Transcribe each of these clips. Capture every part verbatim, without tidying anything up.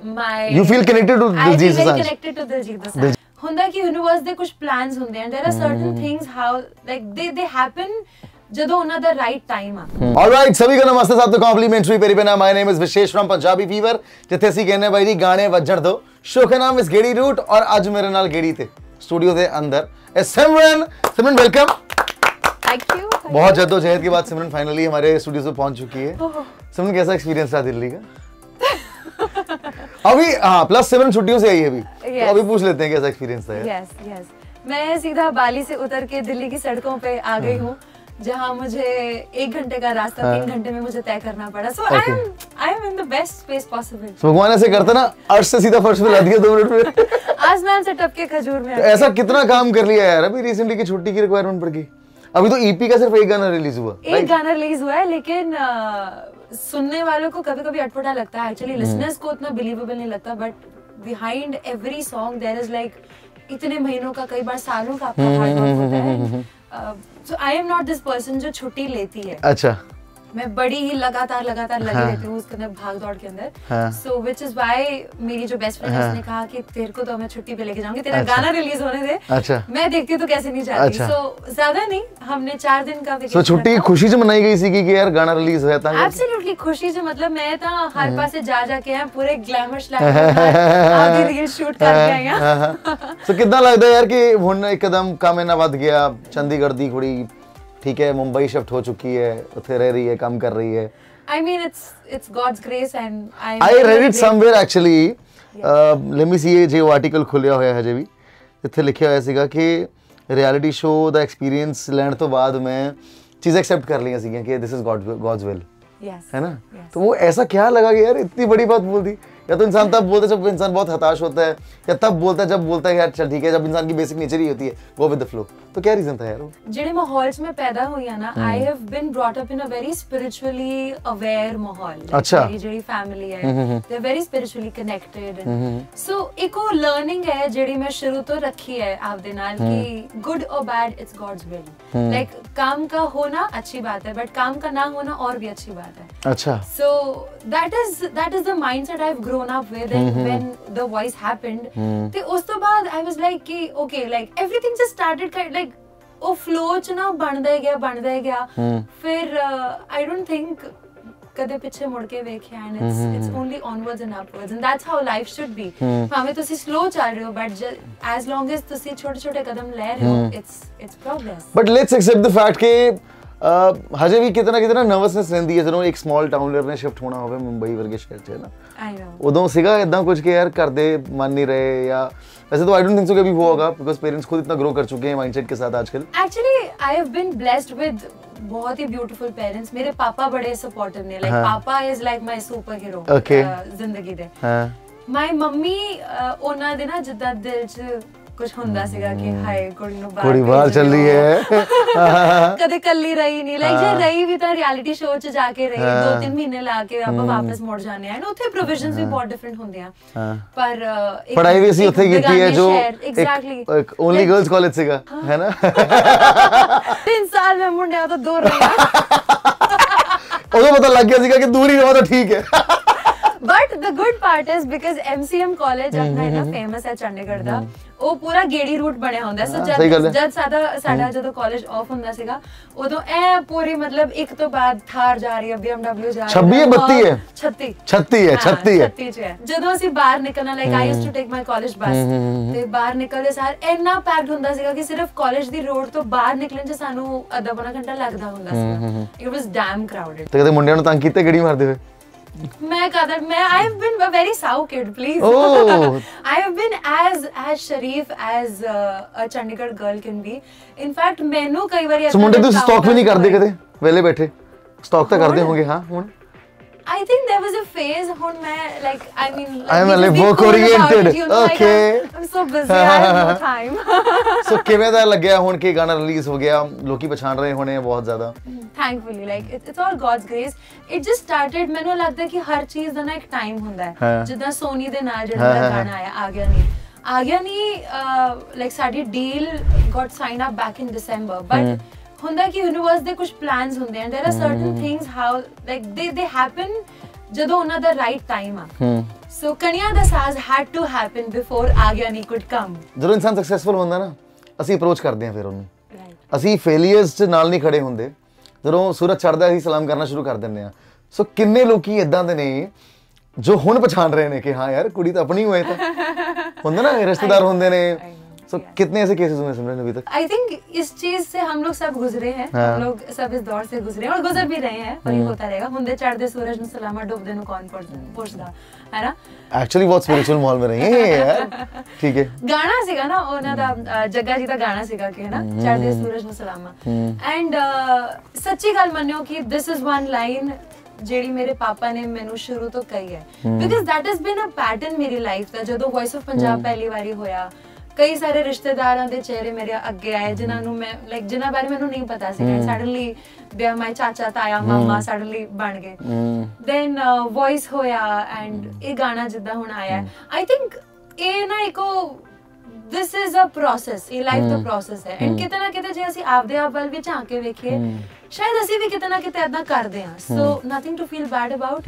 my you feel connected to I Diljit feel very Dosanjh connected to Diljit Dosanjh. ਹੁੰਦਾ ਕਿ universe ਦੇ ਕੁਝ plans ਹੁੰਦੇ ਹਨ, there are certain things how like they they happen ਜਦੋਂ ਉਹਨਾਂ ਦਾ ਰਾਈਟ ਟਾਈਮ ਆ। Alright, ਸਭੀ ਕੋ ਨਮਸਤੇ, ਸਭ ਤੋਂ ਕੰਪਲੀਮੈਂਟਰੀ ਪਿਆਰੀ ਬਣਾ। My name is Vishesh from Punjabi Fever, ਜਿੱਥੇ ਅਸੀਂ ਕਹਿੰਦੇ ਬਾਈ ਜੀ ਗਾਣੇ ਵੱਜਣ ਦੋ। ਸ਼ੋ ਦਾ ਨਾਮ ਇਸ ਗੇੜੀ ਰੂਟ ਔਰ ਅੱਜ ਮੇਰੇ ਨਾਲ ਗੇੜੀ ਤੇ स्टूडियो के अंदर Simran. Simran welcome. Thank you. बहुत जद्दोजहद के बाद सिमरन फाइनली हमारे स्टूडियो से पहुंच चुकी है। सिमरन कैसा एक्सपीरियंस रहा दिल्ली का? अभी हाँ प्लस सिमरन छुट्टियों से आई है अभी, yes. तो अभी पूछ लेते हैं कैसा एक्सपीरियंस था। यस यस, मैं सीधा बाली से उतर के दिल्ली की सड़कों पे आ गई हूँ, जहाँ मुझे एक घंटे का रास्ता तीन घंटे में मुझे तय करना पड़ा। So I am I am in the best space possible. भगवान ऐसे करता ना, अर्श से सीधा फर्श पे ला दिया दो मिनट में। आसमान से टपके खजूर में। तो ऐसा कितना काम कर लिया यार। अभी रिसेंटली की छुट्टी की रिक्वायरमेंट पड़ गई। अभी तो ईपी का सिर्फ एक गाना रिलीज हुआ, एक गाना रिलीज हुआ है, लेकिन सुनने वालों को कभी कभी अटपटा लगता है, एक्चुअली लिसनर्स को उतना बिलीवेबल नहीं लगता, but behind every song there is like इतने महीनों का, कई बार सालों का आपका हार्ड वर्क होता है। So I am not this person जो छुट्टी लेती है। अच्छा, मैं बड़ी ही लगातार लगातार लगी हाँ. रहती हूँ उसके अंदर, भाग दौड़ के अंदर। सो विच इज व्हाई मेरी जो बेस्ट फ्रेंड है उसने कहा कि तेरे को तो मैं छुट्टी पे लेके जाऊंगी, तेरा अच्छा. गाना रिलीज होने दे। अच्छा. मैं देखती तो कैसे नहीं जाती। सो अच्छा. so, ज्यादा नहीं, हमने चार दिन का वेकेशन। so, छुट्टी खुशी से मनाई गई सी कि यार गाना रिलीज होया था। एब्सोल्युटली खुशी से, मतलब मैं तो हर पासे जा जा के हैं पूरे ग्लैमर स्लैमर आगे रील शूट करके आई हां। सो कितना लगता है यार कि हुन एकदम काम ना वध गया, चंडीगढ़ दी कुड़ी ठीक है मुंबई शिफ्ट हो चुकी है, उत्थे रह रही है, काम कर रही है। I mean it's it's God's grace and I I read it somewhere actually, let me see ਜੇ ਉਹ ਆਰਟੀਕਲ ਖੁੱਲਿਆ ਹੋਇਆ ਹੈ ਜੇ ਵੀ, ਇੱਥੇ ਲਿਖਿਆ ਹੋਇਆ ਸੀਗਾ ਕਿ ਰਿਐਲਿਟੀ ਸ਼ੋ ਦਾ ਐਕਸਪੀਰੀਅੰਸ ਲੈਣ ਤੋਂ ਬਾਅਦ ਮੈਂ ਚੀਜ਼ ਐਕਸੈप्ट कर ਲੀਆਂ ਸੀਗੀਆਂ ਕਿ this is God God's will, है ना। तो वो ऐसा क्या लगा कि यार इतनी बड़ी बात बोल दी। या तो इंसान तब बोलता है जब इंसान बहुत हताश होता है, या तब बोलता है जब बोलता है यार चल ठीक है, जब इंसान की बेसिक नेचर ही होती है गो विद द फ्लो। तो क्या रीजन था यार वो? जेडे माहौल्स में पैदा हुई है ना, I have been brought up in a very spiritually aware माहौल। अच्छा, मेरी जेडी फैमिली है they are very spiritually connected. So एक वो लर्निंग है जेडी मैं शुरू तो रखी है आप दे नाल कि गुड और bad it's God's will. Like काम का होना अच्छी बात है, बट काम का ना होना और भी अच्छी बात है। अच्छा, so that is that is the mindset I've grown up with, and mm-hmm. when the voice happened te us to baad I was like ki okay, like everything just started kind like oh flow ch na banda hi gaya banda hi gaya fir uh, I don't think ਕਦੇ ਪਿੱਛੇ ਮੁੜ ਕੇ ਵੇਖਿਆ, and it's it's only onwards and upwards, and that's how life should be। ਭਾਵੇਂ ਤੁਸੀਂ slow ਚੱਲ ਰਹੇ ਹੋ, but as long as ਤੁਸੀਂ ਛੋਟੇ ਛੋਟੇ ਕਦਮ ਲੈ ਰਹੇ ਹੋ, it's it's progress। but let's accept the fact ਕਿ ਹਜੇ ਵੀ ਕਿਤਨਾ ਕਿਤਨਾ ਨਰਵਸਨੈਸ ਰਹਿੰਦੀ ਹੈ ਜਦੋਂ ਇੱਕ ਸਮਾਲ ਟਾਊਨਰ ਨੇ ਸ਼ਿਫਟ ਹੋਣਾ ਹੋਵੇ ਮੁੰਬਈ ਵਰਗੇ ਸ਼ਹਿਰ 'ਚ, ਹੈ ਨਾ। ਆਈ ਨੋ ਉਦੋਂ ਸੀਗਾ ਇਦਾਂ ਕੁਝ ਕਿ ਯਾਰ ਘਰ ਦੇ ਮੰਨ ਨਹੀਂ ਰਹੇ, ਜਾਂ वैसे तो आई डोंट थिंक सो कि अभी वो होगा बिकॉज़ पेरेंट्स खुद इतना ग्रो कर चुके हैं माइंडसेट के साथ आजकल। Actually I have been blessed with बहुत ही ब्यूटीफुल पेरेंट्स। मेरे पापा बड़े सपोर्टिव ने, लाइक पापा is like my superhero जिंदगी दे। माय मम्मी ਉਹਨਾਂ ਦੇ ਨਾ ਜਿੱਦਾਂ ਦਿਲ 'ਚ ਕੁਝ ਹੁੰਦਾ ਸੀਗਾ ਕਿ ਹਾਏ ਕੁੜੀ ਨੂੰ ਬਾਹਰ ਕੁੜੀ ਬਾਹਰ ਚੱਲੀ ਹੈ, ਕਦੇ ਕੱਲੀ ਰਹੀ ਨਹੀਂ। ਲਾਈਕ ਜੇ ਰਹੀ ਵੀ ਤਾਂ ਰਿਐਲਿਟੀ ਸ਼ੋਅ 'ਚ ਜਾ ਕੇ ਰਹੀ, ਦੋ ਤਿੰਨ ਮਹੀਨੇ ਲਾ ਕੇ ਆਪਾਂ ਵਾਪਸ ਮੁੜ ਜਾਂਦੇ ਆ। ਉੱਥੇ ਪ੍ਰੋਵੀਜ਼ਨਸ ਵੀ ਬਹੁਤ ਡਿਫਰੈਂਟ ਹੁੰਦੇ ਆ, ਪਰ ਪੜਾਈ ਵੀ ਅਸੀਂ ਉੱਥੇ ਕੀਤੀ ਹੈ ਜੋ ਇੱਕ ਓਨਲੀ ਗਰਲਸ ਕਾਲਜ ਸੀਗਾ, ਹੈ ਨਾ। ਤਿੰਨ ਸਾਲ ਮੈਂ ਮੁੰਡਿਆਂ ਤੋਂ ਦੂਰ ਰਹੀ, ਉਦੋਂ ਪਤਾ ਲੱਗ ਗਿਆ ਸੀਗਾ ਕਿ ਦੂਰ ਹੀ ਰਹੋ ਤਾਂ ਠੀਕ ਹੈ। But the good part is because M C M college अपना है ना famous है चंडीगढ़ दा, ਉਹ ਪੂਰਾ ਗੇੜੀ ਰੂਟ ਬਣਿਆ ਹੁੰਦਾ। ਸੋ ਜਦ ਜਦ ਸਾਡਾ ਸਾਡਾ ਜਦੋਂ ਕਾਲਜ ਆਫ ਹੁੰਦਾ ਸੀਗਾ ਉਦੋਂ ਐ ਪੂਰੀ ਮਤਲਬ ਇੱਕ ਤੋਂ ਬਾਅਦ ਥਾਰ ਜਾ ਰਹੀ ਹੈ, B M W ਜਾ ਰਹੀ ਹੈ, ਛੱਬੀ ਹੈ ਬੱਤੀ ਹੈ, ਛੱਤੀ ਛੱਤੀ ਹੈ, ਛੱਤੀ ਹੈ, ਛੱਤੀ ਹੈ। ਜਦੋਂ ਅਸੀਂ ਬਾਹਰ ਨਿਕਲਣਾ, like I used to take my college bus, ਤੇ ਬਾਹਰ ਨਿਕਲਦੇ ਸਾਰ ਇੰਨਾ ਪੈਕਡ ਹੁੰਦਾ ਸੀਗਾ ਕਿ ਸਿਰਫ ਕਾਲਜ ਦੀ ਰੋਡ ਤੋਂ ਬਾਹਰ ਨਿਕਲਣ 'ਚ ਸਾਨੂੰ ਅੱਧਾ ਪੌਣਾ ਘੰਟਾ ਲੱਗਦਾ ਹੁੰਦਾ ਸੀਗਾ। It was damn crowded. ਤੇ ਕਦੇ ਮੁੰਡਿਆਂ ਨੂੰ ਤੰਗ ਕੀਤਾ ਗੇੜੀ ਮਾਰਦੇ ਹੋਏ? मैं कदर मैं I have been a very saw kid, please। oh. I have been as as sharif as uh, a Chandigarh girl can be। In fact मैंने कई बार ऐसा मुंडे ਤੁਸੀਂ ਸਟਾਕ ਵੀ ਨਹੀਂ ਕਰਦੇ ਕਦੇ ਵੇਲੇ ਬੈਠੇ? ਸਟਾਕ ਤਾਂ ਕਰਦੇ ਹੋਗੇ। ਹਾਂ ਹੁਣ I think there was a phase when मैं like I mean like, I'm a little work oriented, you know, okay, like, I'm so busy, I have no time। so ਕਿਵੇਂ ਦਾ ਲੱਗਿਆ ਹੁਣ ਕਿ ਗਾਣਾ ਰਿਲੀਜ਼ ਹੋ ਗਿਆ, ਲੋਕੀ ਪਛਾਣ ਰਹੇ ਹੋਣੇ ਬਹੁਤ ਜ਼ਿਆਦਾ? Thankfully, like it's, it's all God's grace। It just started, ਮੈਨੂੰ ਲੱਗਦਾ ਕਿ ਹਰ ਚੀਜ਼ ਦਾ ਨਾ ਇੱਕ ਟਾਈਮ ਹੁੰਦਾ ਹੈ। ਜਿੱਦਾਂ ਸੋਨੀ ਦੇ ਨਾਲ ਜਿਹੜਾ ਗਾਣਾ ਆਇਆ ਆ ਗਿਆ ਨਹੀਂ ਆ ਗਿਆ ਨਹੀਂ, ਲਾਈਕ ਸਾਡੀ deal got sign up back in December, but ਹੁੰਦਾ ਕਿ ਯੂਨੀਵਰਸ ਦੇ ਕੁਝ ਪਲਾਨਸ ਹੁੰਦੇ ਹਨ। there are certain things how like they they happen ਜਦੋਂ ਉਹਨਾਂ ਦਾ ਰਾਈਟ ਟਾਈਮ ਆ। So Kanya Da Saaz had to happen before Agyani could come. ਜਦੋਂ ਇਨਸਾਨ ਸਕਸੈਸਫੁਲ ਹੁੰਦਾ ਨਾ ਅਸੀਂ ਅਪਰੋਚ ਕਰਦੇ ਹਾਂ ਫਿਰ ਉਹਨੂੰ ਅਸੀਂ ਫੇਲੀਅਰਸ 'ਚ ਨਾਲ ਨਹੀਂ ਖੜੇ ਹੁੰਦੇ ਜਦੋਂ ਸੂਰਜ ਚੜ੍ਹਦਾ ਅਸੀਂ ਸਲਾਮ ਕਰਨਾ ਸ਼ੁਰੂ ਕਰ ਦਿੰਦੇ ਆ ਸੋ ਕਿੰਨੇ ਲੋਕੀ ਇਦਾਂ ਦੇ ਨੇ ਜੋ ਹੁਣ ਪਛਾਣ ਰਹੇ ਨੇ ਕਿ ਹਾਂ ਯਾਰ ਕੁੜੀ ਤਾਂ ਆਪਣੀ ਹੋਏ ਤਾਂ ਹੁੰਦਾ ਨਾ ਰਿਸ਼ਤੇਦਾਰ ਹੁੰਦੇ ਨੇ सो so, कितने ऐसे केसेस हुए सिमरन अभी तक? आई थिंक इस चीज से हम लोग सब गुजरे हैं हाँ. हम लोग सब इस दौर से गुजरे हैं और गुजर भी रहे हैं और ये होता रहेगा ਹੁੰਦੇ ਚੜ੍ਹਦੇ ਸੂਰਜ ਨੂੰ ਸਲਾਮਾ ਡੁੱਬਦੇ ਨੂੰ ਕੌਣ ਪੁੱਛਦਾ ਹੈ ਨਾ ਐਕਚੁਅਲੀ ਬਹੁਤ ਸਪਿਰਿਚੁਅਲ ਮਾਹੌਲ में रही है यार ठीक है ਗਾਣਾ ਸੀਗਾ ਨਾ ਉਹਨਾਂ ਦਾ ਜੱਗਾ ਜੀ ਦਾ ਗਾਣਾ ਸੀਗਾ ਕਿ ਹੈ ਨਾ ਚੜ੍ਹਦੇ ਸੂਰਜ ਨੂੰ ਸਲਾਮਾ ਐਂਡ ਸੱਚੀ ਗੱਲ ਮੰਨਿਓ ਕਿ ਦਿਸ ਇਜ਼ ਵਨ ਲਾਈਨ ਜਿਹੜੀ ਮੇਰੇ ਪਾਪਾ ਨੇ ਮੈਨੂੰ ਸ਼ੁਰੂ ਤੋਂ ਕਹੀ ਹੈ because that has been a pattern ਮੇਰੀ ਲਾਈਫ ਦਾ ਜਦੋਂ ਵੌਇਸ ਆਫ ਪੰਜਾਬ ਪਹਿਲੀ ਵਾਰੀ ਹੋਇਆ ਕਈ ਸਾਰੇ ਰਿਸ਼ਤੇਦਾਰਾਂ ਦੇ ਚਿਹਰੇ ਮੇਰੇ ਅੱਗੇ ਆਏ ਜਿਨ੍ਹਾਂ ਨੂੰ ਮੈਂ ਲਾਈਕ ਜਿਨ੍ਹਾਂ ਬਾਰੇ ਮੈਨੂੰ ਨਹੀਂ ਪਤਾ ਸੀ ਸਡਨਲੀ ਦੇ ਆਰ ਮਾਈ ਚਾਚਾ ਤਾਇਆ ਮਾਮਾ ਸਡਨਲੀ ਬਣ ਗਏ ਦੈਨ ਵੌਇਸ ਹੋਇਆ ਐਂਡ ਇਹ ਗਾਣਾ ਜਿੱਦਾਂ ਹੁਣ ਆਇਆ ਆਈ ਥਿੰਕ ਇਹ ਨਾ ਇੱਕੋ ਦਿਸ ਇਜ਼ ਅ ਪ੍ਰੋਸੈਸ ਇਹ ਲਾਈਫ ਦਾ ਪ੍ਰੋਸੈਸ ਹੈ ਐਂਡ ਕਿਤੇ ਨਾ ਕਿਤੇ ਜੇ ਅਸੀਂ ਆਪਦੇ ਆਪ ਵੱਲ ਵੀ ਝਾਂਕ ਕੇ ਵੇਖੀਏ ਸ਼ਾਇਦ ਅਸੀਂ ਵੀ ਕਿਤੇ ਨਾ ਕਿਤੇ ਏਦਾਂ ਕਰਦੇ ਹਾਂ so nothing to feel bad about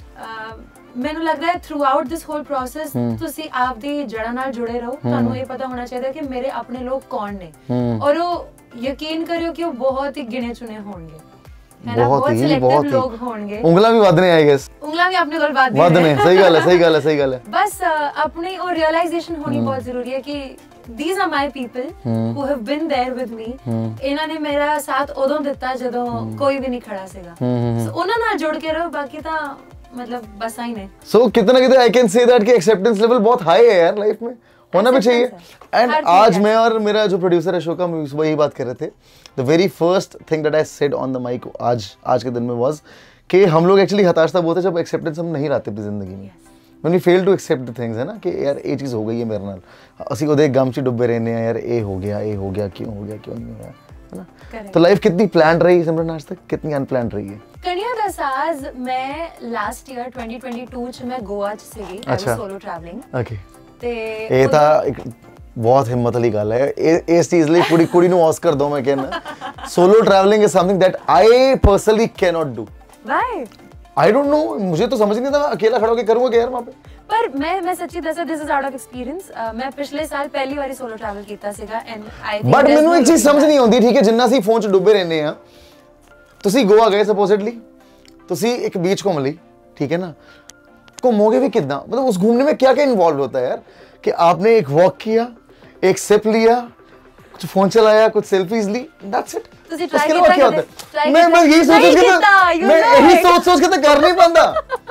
ਮੈਨੂੰ ਲੱਗਦਾ ਹੈ throughout this whole process ਤੁਸੀਂ ਆਪਦੀ ਜੜ੍ਹਾਂ ਨਾਲ ਜੁੜੇ ਰਹੋ ਤੁਹਾਨੂੰ ਇਹ ਪਤਾ ਹੋਣਾ ਚਾਹੀਦਾ ਕਿ ਮੇਰੇ ਆਪਣੇ ਲੋਕ ਕੌਣ ਨੇ ਔਰ ਉਹ ਯਕੀਨ ਕਰਿਓ ਕਿ ਉਹ ਬਹੁਤ ਹੀ ਗਿਣੇ ਚੁਣੇ ਹੋਣਗੇ ਹੈ ਨਾ ਬਹੁਤ ਸਿਲੈਕਟਿਵ ਲੋਕ ਹੋਣਗੇ ਉਂਗਲਾਂ ਵੀ ਵੱਧਨੇ ਆਈ ਗੈਸ ਉਂਗਲਾਂ ਵੀ ਆਪਣੇ ਕੋਲ ਵੱਧਨੇ ਵੱਧਨੇ ਸਹੀ ਗੱਲ ਹੈ ਸਹੀ ਗੱਲ ਹੈ ਸਹੀ ਗੱਲ ਹੈ ਬਸ ਆਪਣੀ ਉਹ ਰਿਅਲਾਈਜੇਸ਼ਨ ਹੋਣੀ ਬਹੁਤ ਜ਼ਰੂਰੀ ਹੈ ਕਿ these are my people who have been there with me ਇਹਨਾਂ ਨੇ ਮੇਰਾ ਸਾਥ ਉਦੋਂ ਦਿੱਤਾ ਜਦੋਂ ਕੋਈ ਵੀ ਨਹੀਂ ਖੜਾ ਸੀਗਾ ਸੋ ਉਹਨਾਂ ਨਾਲ ਜੁੜ ਕੇ ਰਹੋ ਬਾਕੀ ਤਾਂ मतलब बस आई नहीं so कितना कितना I can say that कि acceptance level बहुत high है यार लाइफ में होना भी चाहिए and आज मैं और मेरा जो प्रोड्यूसर है शो का सुबह यही बात कर रहे थे the very first thing that I said on the mic आज आज के दिन में was कि हम लोग एक्चुअली हताश तब होते जब एक्सेप्टेंस हम नहीं लाते अपनी जिंदगी में when we fail to accept the things है ना कि यार ये चीज़ हो गई है मेरे नाल ਅਸੀਂ ਉਹਦੇ ਗਮ 'ਚ ਡੁੱਬੇ ਰਹਿੰਦੇ ਆ ਯਾਰ ਇਹ ਹੋ ਗਿਆ ਇਹ ਹੋ ਗਿਆ ਕਿਉਂ ਹੋ ਗਿਆ ਕਿਉਂ नहीं हो गया है ना तो लाइफ कितनी प्लान्ड रही सिमरन आज तक कितनी अनप्लान्ड रही है कन्या दा साज मैं लास्ट ईयर twenty twenty-two ਚ ਮੈਂ ਗੋਆ ਚ ਸੀਗੀ I was solo travelling okay ਤੇ ਇਹ ਤਾਂ ਇੱਕ ਬਹੁਤ ਹਿੰਮਤ ਵਾਲੀ ਗੱਲ ਹੈ ਇਹ ਇਸ ਚੀਜ਼ ਲਈ ਕੁੜੀ ਕੁੜੀ ਨੂੰ ਆਸਕਰ ਦੋ ਮੈਂ ਕਹਿੰਦਾ solo travelling is something that I personally can not do why I don't know मुझे तो समझ नहीं था अकेला खड़ा होकर करूंगा क्या यार वहां पे पर मैं मैं सच्ची दसा this is out of experience मैं पिछले साल पहली बारी सोलो ट्रैवल कीता ਸੀਗਾ ਐਂਡ आई थिंक बट ਮੈਨੂੰ ਇੱਕ ਚੀਜ਼ ਸਮਝ ਨਹੀਂ ਆਉਂਦੀ ਠੀਕ ਹੈ ਜਿੰਨਾ ਅਸੀਂ ਫੋਨ 'ਚ ਡੁੱਬੇ ਰਹਿੰਦੇ ਆ ਤੁਸੀਂ ਗੋਆ ਗਏ ਸਪੋਜ਼ਿਟਲੀ ਤੁਸੀਂ एक बीच घूम ली ठीक है ना घूमोगे भी कितना मतलब उस घूमने में क्या क्या इन्वॉल्व होता है यार कि आपने एक वॉक किया एक सिप लिया कुछ फोन चलाया कुछ सेल्फीज ली दैट्स इट ਤੁਸੀਂ ट्राई किया क्या होता है मैं मैं यही सोच के मैं यही सोच सोच के तो कर नहीं पाता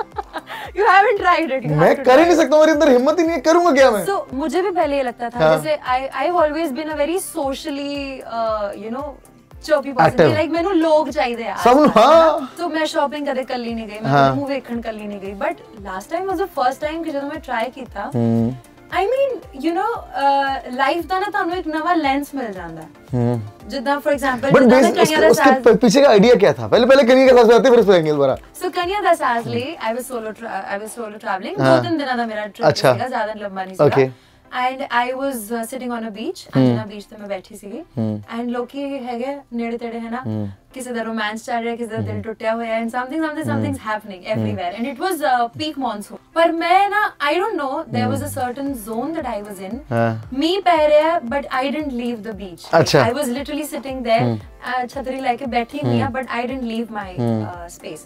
you haven't tried it मैं कर ही नहीं सकता मेरे अंदर हिम्मत ही नहीं है करूंगा क्या मैं so मुझे भी पहले ये लगता था जैसे I I've always been a very socially uh, you know ਚੌਪੀ ਪੋਜ਼ਿਟਿਵ ਲਾਈਕ ਮੈਨੂੰ ਲੋਕ ਚਾਹੀਦੇ ਆ ਸਭ ਨੂੰ ਹਾਂ ਸੋ ਮੈਂ ਸ਼ਾਪਿੰਗ ਕਦੇ ਕੱਲੀ ਨਹੀਂ ਗਈ ਮੈਂ ਮੂਵੀ ਵੇਖਣ ਕੱਲੀ ਨਹੀਂ ਗਈ but last time was the first time ਕਿ ਜਦੋਂ ਮੈਂ ਟਰਾਈ ਕੀਤਾ ਆਈ ਮੀਨ ਯੂ نو ਲਾਈਫ ਦਾ ਨਾ ਤੁਹਾਨੂੰ ਇੱਕ ਨਵਾਂ ਲੈਂਸ ਮਿਲ ਜਾਂਦਾ ਹੈ ਜਿੱਦਾਂ ਫॉर एग्जांपल जितना कन्या दा साज पीछे का आइडिया क्या था पहले पहले कन्या के साथ आते फिर उसमें दोबारा सो कन्या दा साज ਲਈ I was solo I was solo travelling ਦੋ ਤਿੰਨ ਦਿਨਾਂ ਦਾ ਮੇਰਾ ਟ੍ਰਿਪ ਸੀਗਾ ਜ਼ਿਆਦਾ ਲੰਬਾ ਨਹੀਂ ਸੀਗਾ and I was uh, sitting on a beach Anjana beach ਤੇ ਮੈਂ ਬੈਠੀ ਸੀਗੀ and ਲੋਕੀ ਹੈਗੇ ਨੇੜੇ ਤੇੜੇ ਹੈ ਨਾ ਕਿਸੇ ਦਾ ਰੋਮਾਂਸ ਚੱਲ ਰਿਹਾ ਕਿਸੇ ਦਾ ਦਿਲ ਟੁੱਟਿਆ ਹੋਇਆ and something something something's happening everywhere and it was uh, peak monsoon ਪਰ ਮੈਂ ਨਾ I don't know there was a certain zone that I was in ਮੀਂਹ ਪੈ ਰਿਹਾ but I didn't leave the beach I was literally sitting there ਛਤਰੀ ਲੈ ਕੇ ਬੈਠੀ ਹੋਈ ਆ but I didn't leave my uh, space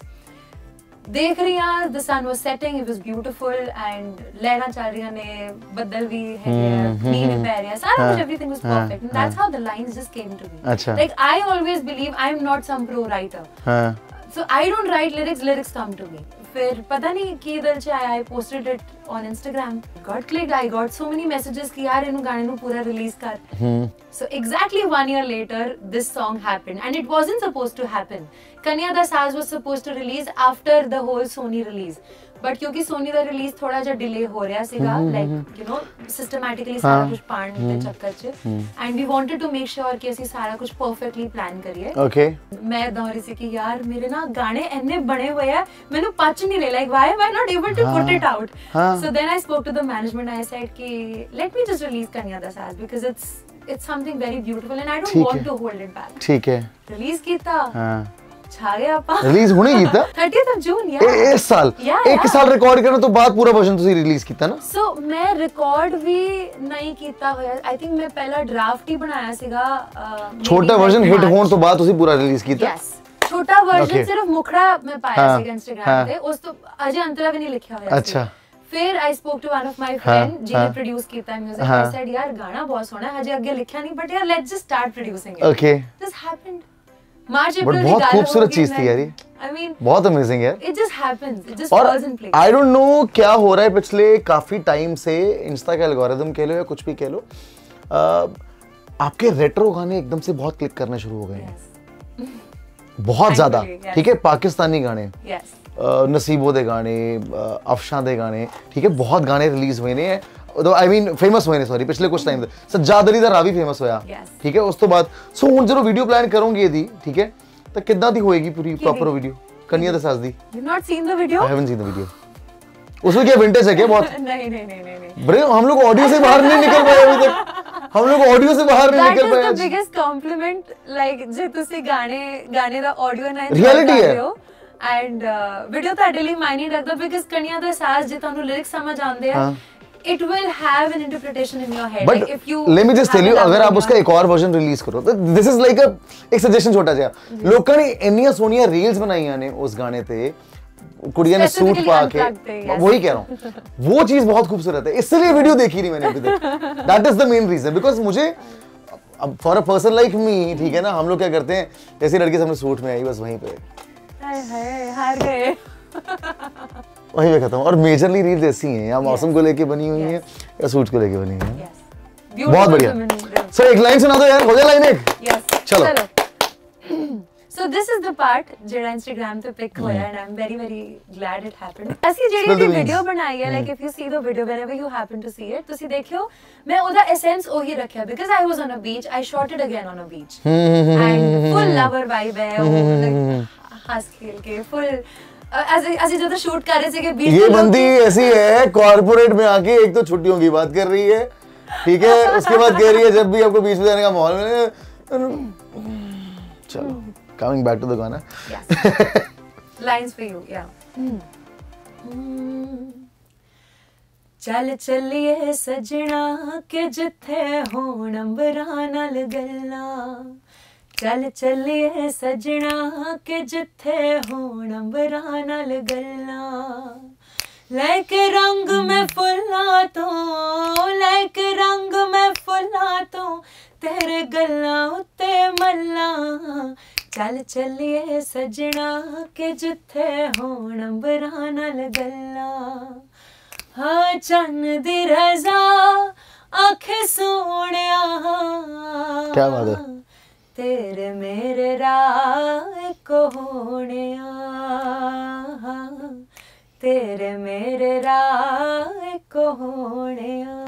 देख रही हाँ the sun was setting it was beautiful and लहरां चल रही ने बदल भी है मींह भी पै रहा सारा कुछ everything was perfect and that's how the lines just came to me like I always believe I am not some pro writer so I don't write lyrics lyrics come to me फिर पता नहीं कि दिल च आया I posted it on Instagram got clicked I got so many messages कि यार इनु गाने नु पूरा release कर so exactly one year later this song happened and it wasn't supposed to happen Kanya Da Saaz was supposed to release after the whole Sony release but क्योंकि Sony ਦਾ release ਥੋੜਾ ਜਿਹਾ delay ਹੋ ਰਿਹਾ ਸੀਗਾ like you know systematically ਸਾਰਾ ਕੁਝ ਪਾਣ ਦੇ ਚੱਕਰ ਚ and we wanted to make sure ਕਿ ਅਸੀਂ ਸਾਰਾ ਕੁਝ perfectly plan ਕਰੀਏ okay ਮੈਂ ਦੌਰੀ ਸੀ ਕਿ ਯਾਰ ਮੇਰੇ ਨਾ ਗਾਣੇ ਇੰਨੇ ਬਣੇ ਹੋਏ ਆ ਮੈਨੂੰ ਪਚ ਨਹੀਂ ਰਹੇ like why am I not able to put it out so then I spoke to the management I said कि let me just release Kanya Da Saaz because it's it's something very beautiful and I don't want to hold it back ठीक है release ਕੀਤਾ छा गए ਆਪਾਂ release ਹੁਣੇ ਕੀਤਾ thirtieth of June ਯਾ ਇਹ ਇਸ ਸਾਲ ਇੱਕ ਸਾਲ ਰਿਕਾਰਡ ਕਰਨ ਤੋਂ ਬਾਅਦ ਪੂਰਾ ਵਰਜ਼ਨ ਤੁਸੀਂ ਰਿਲੀਜ਼ ਕੀਤਾ ਨਾ ਸੋ ਮੈਂ ਰਿਕਾਰਡ ਵੀ ਨਹੀਂ ਕੀਤਾ ਹੋਇਆ ਆਈ ਥਿੰਕ ਮੈਂ ਪਹਿਲਾ ਡਰਾਫਟ ਹੀ ਬਣਾਇਆ ਸੀਗਾ ਛੋਟਾ ਵਰਜ਼ਨ ਹਿੱਟ ਹੋਣ ਤੋਂ ਬਾਅਦ ਤੁਸੀਂ ਪੂਰਾ ਰਿਲੀਜ਼ ਕੀਤਾ ਯੈਸ ਛੋਟਾ ਵਰਜ਼ਨ ਸਿਰਫ ਮੁਖੜਾ ਮੈਂ ਪਾਇਆ ਸੀ ਇੰਸਟਾਗ੍ਰਾਮ ਤੇ ਉਸ ਤੋਂ ਅਜੇ ਅੰਤਰਾ ਵੀ ਨਹੀਂ ਲਿਖਿਆ ਹੋਇਆ ਸੀ ਅੱਛਾ फिर I spoke to one of my friend जिन्हें प्रोड्यूस किया है म्यूजिक I said यार गाना बहुत सोहना है हजे आगे लिखा नहीं बट यार let's just start producing it okay this happened March April बहुत खूबसूरत चीज थी यार ये I mean बहुत अमेजिंग यार it just happens it just falls in place I don't know क्या हो रहा है पिछले काफी टाइम से इंस्टा का एल्गोरिथम कह लो या कुछ भी कह लो आपके रेट्रो गाने एकदम से बहुत क्लिक करने शुरू हो गए हैं बहुत ज्यादा ठीक है पाकिस्तानी गाने yes नसीबों दे गाने अफशां दे गाने ठीक है बहुत गाने रिलीज हुए ने आई मीन फेमस हुए ने सॉरी पिछले कुछ टाइम सज्जाद अली दा रावी फेमस होया ठीक है उस तो बाद सो हुन जदों वीडियो प्लान करोगे ਇਹਦੀ ठीक है तो किद्दां दी होएगी पूरी प्रॉपर वीडियो कन्या दे सास दी you not seen the video I haven't seen the video उसमें क्या विंटेज है क्या बहुत नहीं नहीं नहीं नहीं ब्रे हम लोग ऑडियो से बाहर नहीं निकल पाए अभी तक हम लोग ऑडियो से बाहर नहीं निकल पाए that is the biggest compliment like जे तुसी गाने गाने दा ऑडियो ना रियलिटी है एंड वीडियो ਤੁਹਾਡੇ ਲਈ ਮਾਇਨੇ ਰੱਖਦਾ ਬਿਕਾਜ਼ ਕਣੀਆਂ ਦਾ ਸਾਜ਼ ਜੇ ਤੁਹਾਨੂੰ ਲਿਰਿਕਸ ਸਮਝ ਆਉਂਦੇ ਆ it will have an interpretation in your head but like if you let me just tell you अगर आप उसका एक और वर्जन रिलीज करो तो this is like a एक सजेशन छोटा जिहा लोਕਾਂ ने ਇੰਨੀਆਂ ਸੋਹਣੀਆਂ ਰੀल्स बनाईਆਂ ਨੇ उस गाने ਤੇ कुड़ियां ने सूट पा के वही कह रहा हूँ वो चीज बहुत खूबसूरत है इसलिए वीडियो देखी नहीं मैंने अभी तक that is the main reason because मुझे अब for a person like me ठीक है ना हम लोग क्या करते हैं जैसी लड़की सामने सूट में आई बस वहीं पे हाय हाय हार गए वहीं पे खत्म और मेजरली रील्स ऐसी हैं या मौसम को लेके बनी हुई हैं या सूट को लेके बनी हुई हैं बहुत बढ़िया सर एक लाइन सुना दो यार हो जाए लाइन एक चलो So this is the part ਜਿਹੜਾ Instagram ਤੇ pick ਹੋਇਆ and I'm very very glad it happened. ਅਸੀਂ ਜਿਹੜੀ ਇਹ ਵੀਡੀਓ ਬਣਾਈ ਹੈ like if you see the video whenever you happen to see it ਤੁਸੀਂ ਦੇਖਿਓ ਮੈਂ ਉਹਦਾ ਐਸੈਂਸ ਉਹੀ ਰੱਖਿਆ because I was on a beach I shot it again on a beach and full lover vibe है ਉਹ हंस खेल के full ऐसे ऐसे जब शूट कर रहे थे कि बीच ये बंदी ऐसी है कॉर्पोरेट में आके एक तो छुट्टियों की बात कर रही है ठीक है उसके बाद कह रही है जब भी आपको बीच में जाने का माहौल मिले चलो coming back to the Gana. Yes. Lines for you, yeah. Mm. चल चलिए सजना के जिथे होण अंबरां नाल गल्लां चल चलिए सजना के जिथे होण अंबरां नाल गल्लां लैके रंग में फुल्लां तो लैके रंग में फुल्लां तो तेरे गल्लां उत्ते मल्लां चल चलिए सजना के जिथे होण अंबरां नाल गल्लां हाँ चन्न दी रज़ा आखे सोहणिया क्या बात है तेरे मेरे राह को होणिया तेरे मेरे राह को होणिया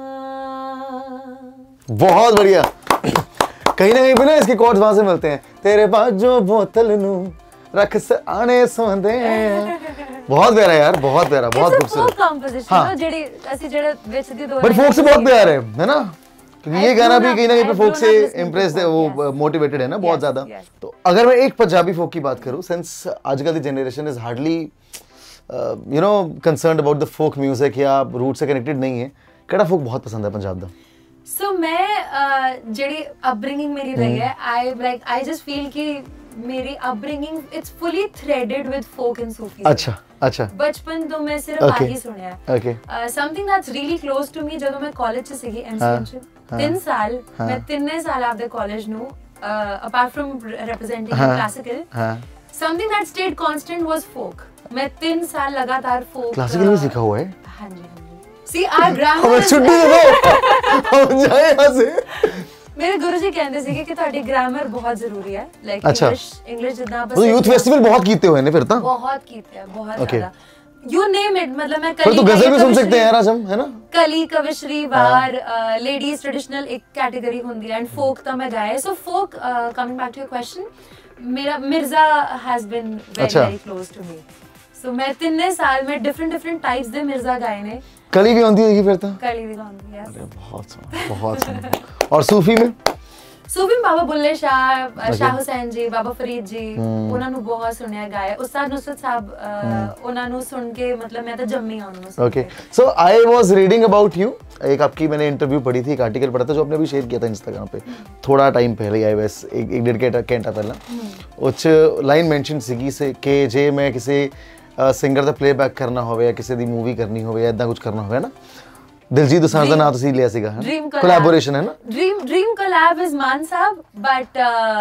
बहुत बढ़िया कहीं ना कहीं पे ना इसके कॉर्ड्स वहां से मिलते हैं तेरे पास जो बोतल नू रख से आने सोंदे बहुत प्यारा यार बहुत प्यारा बहुत खूबसूरत कंपोजिशन है जेडी ਅਸੀਂ ਜਿਹੜੇ ਵਿੱਚ ਦੀ ਦੋ बट फोक से बहुत प्यार है है ना क्योंकि ये गाना भी कहीं ना कहीं पे फोक से इम्प्रेस है वो मोटिवेटेड है ना बहुत ज्यादा तो अगर मैं एक पंजाबी फोक की बात करूं सिंस आजकल की generation is hardly you know concerned about the folk music या रूट से कनेक्टेड नहीं है केड़ा फोक बहुत पसंद है पंजाब दा सो मैं ਜਿਹੜੀ ਅਪਬ੍ਰਿੰਗਿੰਗ ਮੇਰੀ ਰਹੀ ਹੈ I like I just feel कि मेरी upbringing it's fully threaded with folk and Sufi अच्छा अच्छा बचपन तो मैं सिर्फ okay. आही सुनया okay something that's really close to me ਜਦੋਂ ਮੈਂ ਕਾਲਜ ਚ ਸੀਗੀ ਐਮਸੀਐਮ ਚ तीन साल मैं ਤਿੰਨੇ ਸਾਲ ਆਪਦੇ ਕਾਲਜ ਨੂੰ apart from representing classical something that stayed constant was folk मैं तीन साल लगातार फोक क्लासिकल भी सीखा हुआ है हां जी सी आवर ग्रामर हमें छुट्टी दे दो हम जाए यहां से मेरे गुरुजी कहते थे कि ਤੁਹਾਡੀ ग्रामर बहुत जरूरी है लाइक इंग्लिश इंग्लिश जितना बस तो यूथ फेस्टिवल बहुत कीते हुए ने फिर तो बहुत कीते हैं बहुत ज्यादा यू नेम इट मतलब मैं कली तो गजल भी सुन सकते हैं यार आज हम है ना कली कविश्री वार लेडीज ट्रेडिशनल एक कैटेगरी होती है एंड फोक तो मैं गाए so folk coming back to your question मेरा Mirza has been very very close to me so मैं तीन साल में डिफरेंट डिफरेंट टाइप्स दे मिर्जा गाए ने कली भी होती है फिर तो कली भी गाਉਂਦੀ है अरे बहुत सुना बहुत सुना और सूफी में ਸੂਫੀ ਬਾਬਾ ਬੁੱਲੇ ਸ਼ਾਹ, ਸ਼ਾਹ ਹੁਸੈਨ ਜੀ, ਬਾਬਾ ਫਰੀਦ ਜੀ, ਉਹਨਾਂ ਨੂੰ ਬਹੁਤ ਸੁਣਿਆ ਗਾਇਆ। ਉਸਤਾਦ ਨੁਸਰਤ ਸਾਹਿਬ, ਉਹਨਾਂ ਨੂੰ ਸੁਣ ਕੇ मतलब मैं तो जम्मी हूं उन्होंने। Okay, so I was reading about you, एक आपकी मैंने इंटरव्यू पढ़ी थी, एक आर्टिकल पढ़ा था जो आपने अभी शेयर किया था इंस्टाग्राम पे थोड़ा टाइम पहले, आई बस एक एक डेढ़ घंटा पहला। उच लाइन मेंशन सीगी से कि जे मैं किसी सिंगर दा प्लेबैक करना होवे या किसी दी मूवी करनी होवे या इदां कुछ करना होवे ना, दिलजीत दोसांझ दा नाम ਤੁਸੀਂ ਲਿਆ ਸੀਗਾ, कोलैबोरेशन है ना? Dream dream collab is Maan साहब, but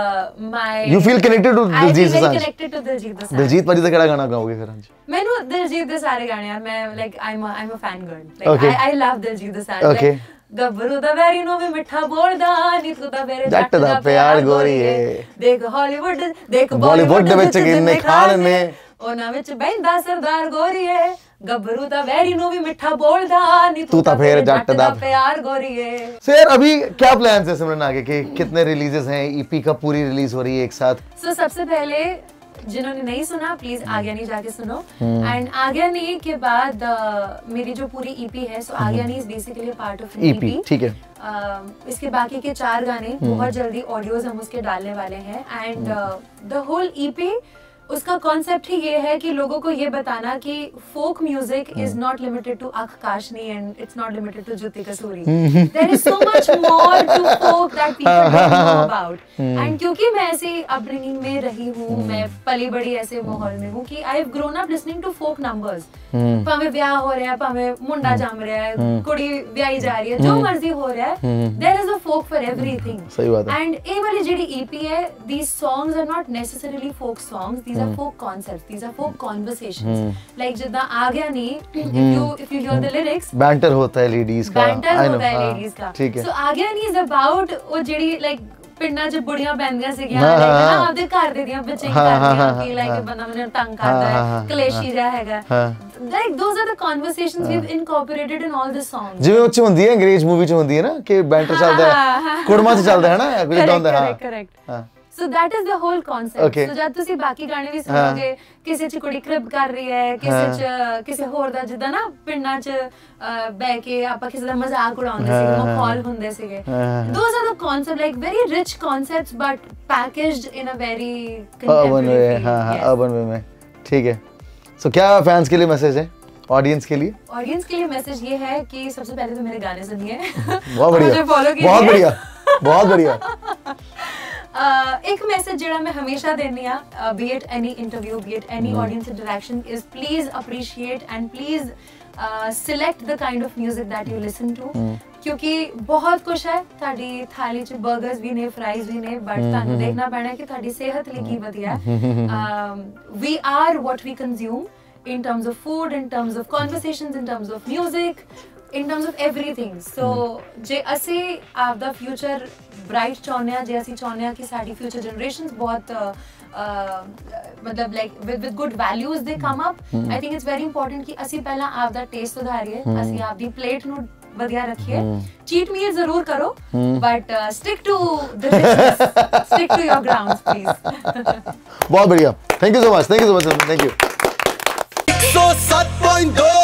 my you feel connected to Diljit Dosanjh? Connected to Diljit Dosanjh. Diljit भाजी ਦਾ ਕਿਹੜਾ ਗਾਣਾ ਗਾਓਗੇ ਫਿਰ? ਹਾਂਜੀ, ਮੈਨੂੰ ਦਿਲਜੀਤ ਦੇ ਸਾਰੇ ਗਾਣੇ ਆ, ਮੈਂ like I am I am a fan girl, like I I love Diljit Dosanjh. Okay, ਗੱਭਰੂ ਦਾ ਵੈਰੀ ਨੂੰ ਵੀ ਮਿੱਠਾ ਬੋਲਦਾ ਨੀ, ਤੂੰ ਤਾਂ ਮੇਰੇ ਜੱਟ ਦਾ ਪਿਆਰ ਗੋਰੀਏ, ਦੇਖ ਹਾਲੀਵੁੱਡ ਦੇਖ ਬਾਲੀਵੁੱਡ ਦੇ ਵਿੱਚ ਕਿੰਨੇ ਖਾਣ ਨੇ, ਉਹਨਾਂ ਵਿੱਚ ਬੈਂਦਾ ਸਰਦਾਰ ਗੋਰੀਏ, ਗੱਭਰੂ ਦਾ ਵੈਰੀ ਨੂੰ ਵੀ ਮਿੱਠਾ ਬੋਲਦਾ ਨੀ, तू तो फिर जट दा प्यार गोरिए। सो यार अभी क्या प्लान्स है सिमरन आगे के, कितने रिलीजेस हैं, ईपी कब पूरी रिलीज हो रही है एक साथ? सो so, सबसे पहले जिन्होंने नहीं सुना प्लीज आज्ञा नहीं जाके सुनो, एंड आज्ञा नहीं के बाद uh, मेरी जो पूरी ईपी है, सो आज्ञा नहीं is basically part of EP, ठीक है। uh, इसके बाकी के चार गाने बहुत जल्दी ऑडियोज हम उसके डालने वाले हैं, एंड द होल ईपी उसका कॉन्सेप्ट ही ये है कि लोगों को ये बताना कि folk music is not limited to Akh Kashni and it's not limited to Jyoti Kasuri, there is so much more to folk that people don't know about. And क्योंकि मैं ऐसी अपब्रिंगिंग में रही हूँ, मैं पली बड़ी ऐसे माहौल में हूँ कि I have grown up listening to folk numbers, भाਵੇਂ ਵਿਆਹ ਹੋ ਰਿਹਾ, ਭਾਵੇਂ ਮੁੰਡਾ ਜੰਮ ਰਿਹਾ ਹੈ, ਕੁੜੀ ਵਿਆਹੀ ਜਾ ਰਹੀ ਹੈ, ਜੋ ਮਰਜ਼ੀ ਹੋ ਰਿਹਾ ਹੈ, there is a folk for everything. सही बात है। एंड ਇਹ ਵਾਲੀ ਜਿਹੜੀ ईपी है, these songs are not necessarily folk songs, these are folk concepts, these are folk conversations, like जिद्दां आ गया नहीं, if you if you hear the lyrics, banter होता है लेडीज का, बैंटर होता है लेडीज का, ठीक है। so आ गया नहीं is about ਉਹ ਜਿਹੜੀ like ਪਿੰਡਾਂ 'ਚ ਬੁੜੀਆਂ ਬੈਂਦੀਆਂ ਸੀਗੀਆਂ, ਲਾਈਕ ਨਾ ਆਪਦੇ ਘਰ ਦੇ ਦੀਆਂ ਬੱਚੇ ਕਰਦੀਆਂ ਕਿ ਲਾਈਕ ਬੰਦਾ ਮੈਨੂੰ ਤੰਗ ਕਰਦਾ ਹੈ, ਕਲੇਸ਼ੀ ਜਿਹਾ ਹੈਗਾ, like those are the conversations we have incorporated in all this songs. ਜਿਵੇਂ ਉੱਚ ਹੁੰਦੀ ਹੈ ਅੰਗਰੇਜ਼ ਮੂਵੀ 'ਚ ਹੁੰਦੀ ਹੈ ਨਾ ਕਿ ਬੈਂਟਰ ਚੱਲਦਾ ਹੈ, ਕੁੜਮਾ 'ਚ ਚੱਲਦਾ ਹੈ ਨਾ, ਕੁਝ ਇਦਾਂ ਹੁੰਦਾ ਹੈ। Correct correct so that is the whole concept. So जब ਤੁਸੀਂ ਬਾਕੀ ਗਾਣੇ ਵੀ ਸੁਣੋਗੇ, ਕਿਸੇ 'ਚ ਕੁੜੀ ਕ੍ਰਿਬ ਕਰ ਰਹੀ ਹੈ, ਕਿਸੇ 'ਚ ਕਿਸੇ ਹੋਰ ਦਾ, ਜਿੱਦਾਂ ਨਾ ਪਿੰਡਾਂ 'ਚ ਬਹਿ ਕੇ ਆਪਾਂ ਕਿਸੇ ਦਾ ਮਜ਼ਾਕ ਉਡਾਉਂਦੇ ਸੀਗੇ, ਮਖੌਲ ਹੁੰਦੇ ਸੀਗੇ, those are the concept, like very rich concepts but packaged in a very urban way. हां हां, अर्बन वे में, ठीक है। सो क्या फैंस के लिए मैसेज है, ऑडियंस के लिए? ऑडियंस के लिए मैसेज ये है कि सबसे पहले तो मेरे गाने सुनिए, बहुत बढ़िया, मुझे फॉलो कीजिए, बहुत बढ़िया, बहुत बढ़िया। एक मैसेज ਜਿਹੜਾ मैं हमेशा देनी आ, be it any interview, be it any audience interaction, is please appreciate and please uh, select the kind of music that you listen to, क्योंकि बहुत कुछ है ਤੁਹਾਡੀ ਥਾਲੀ 'ਚ, 버ਗਰਸ ਵੀ ਨੇ, ਫਰਾਈਜ਼ ਵੀ ਨੇ, ਬਟ ਤੁਹਾਨੂੰ ਦੇਖਣਾ ਪੈਣਾ ਕਿ ਤੁਹਾਡੀ ਸਿਹਤ ਲਈ ਕੀ ਵਧੀਆ ਹੈ। we are what we consume in terms of food, in terms of conversations, in terms of music, in terms of everything. So ਜੇ ਅਸੀਂ ਆਪਦਾ ਫਿਊਚਰ ਬ੍ਰਾਈਟ ਚਾਹੁੰਦੇ ਹਾਂ, ਜੇ ਅਸੀਂ ਚਾਹੁੰਦੇ ਹਾਂ ਕਿ ਸਾਡੀ ਫਿਊਚਰ ਜਨਰੇਸ਼ਨਸ ਬਹੁਤ ਮਤਲਬ like with with good values they come up, I think it's very important ਕਿ ਅਸੀਂ ਪਹਿਲਾਂ ਆਪਦਾ ਟੇਸਟ ਸੁਧਾਰੀਏ, ਅਸੀਂ ਆਪਦੀ ਪਲੇਟ ਨੂੰ ਵਧੀਆ ਰੱਖੀਏ। ਚੀਟ ਮੀਲ ਜ਼ਰੂਰ ਕਰੋ, but stick to the richness, stick to your grounds please. बहुत बढ़िया, thank you so much, thank you so much, thank you. एक सौ सात पॉइंट दो